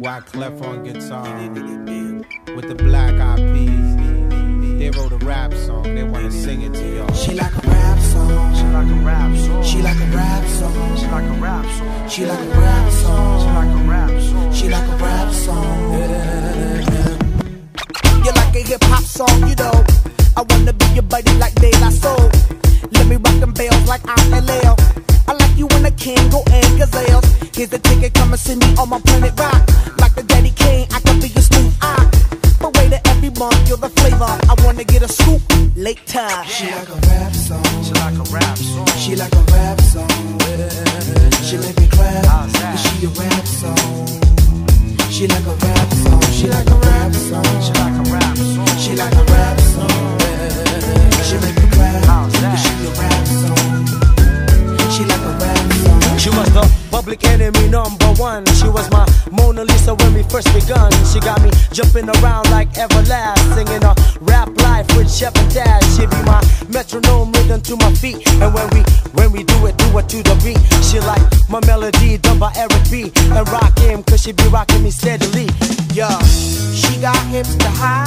Wyclef on guitar with the Black Eyed Peas. They wrote a rap song, they wanna sing it to y'all. She like a rap song. She like a rap song. She like a rap song. She like a rap song. She like a rap song. She like a rap song. She like a rap song. You like a hip hop song, you know. I wanna be your buddy like De La Soul. Let me rock them bells like I'm LL. I like you when the king go and gazelles. Here's the ticket, come and see me on my planet rock. Like the Daddy King, I can be your smooth eye. But wait every month, you're the flavor. I wanna get a scoop later. She like a rap song. She like a rap song. She like a rap song. She make me clap. Cause she a rap song. She like a rap song. She like a rap song. She like a rap song. She like a rap song. She make me clap. Cause she a rap song. She like a rap song. She was the public enemy #1. She was my Mona Lisa when we first begun. She got me jumping around like Everlast, singing a rap life with Chef and Dad. She be my metronome rhythm to my feet. And when we do it to the beat. She like my melody done by Eric B. And rock him, cause she be rocking me steadily. Yeah, she got hips to high,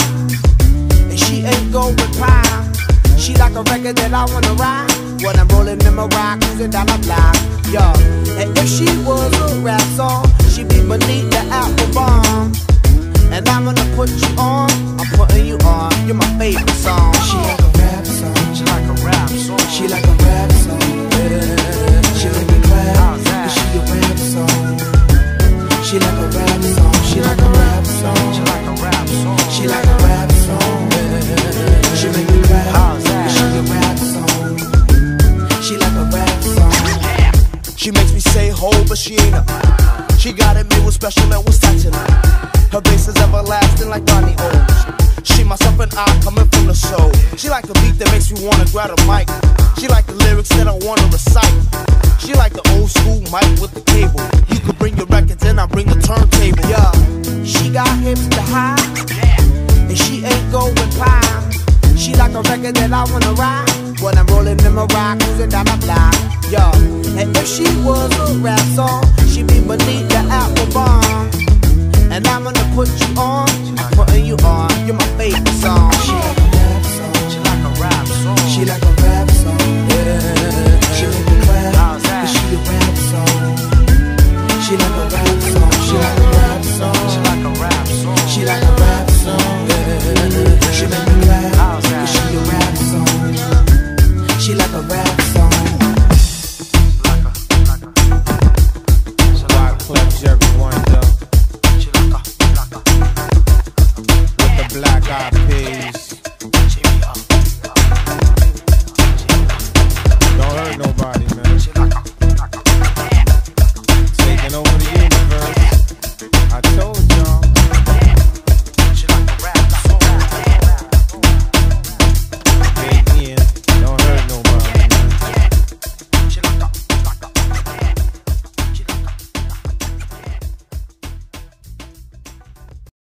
and she ain't going pie. She like a record that I wanna ride when I'm rolling in my rock, cruising down the block. Yeah, and if she was a rap song, she'd be beneath the apple bomb. And I'm gonna put you on, I'm putting you on. You're my favorite song. She like a rap song. She like a rap song. She like a rap song. She make me clap, cause she a rap song. She like a rap song. She like a rap song. She like a rap song. She like a rap song. She make me clap, cause she a rap song. She like a rap song. She makes me say ho, but she ain't a. She got it made with special and was touching her. Her bass is everlasting like Ronnie O's. She, myself, and I coming from the soul. She like the beat that makes me wanna grab a mic. She like the lyrics that I wanna recite. She like the old school mic with the cable. You could bring your records and I bring the turntable. Yeah, she got hips to high, and she ain't going pie. She like a record that I wanna ride when I'm rolling in my rock, cruising down the block. Yeah, and if she was a rap song, she'd be beneath the apple bomb. And I'm gonna put you on, I'm putting you on. You're my favorite song. She like a rap song. She like a rap song. She like a rap song. She make me clap, cause she a rap song. She like a rap song. She like a rap song. She like a rap song. She like a rap song. She make me clap, cause she a rap song. She like a rap song. Wyclef, Jerry One.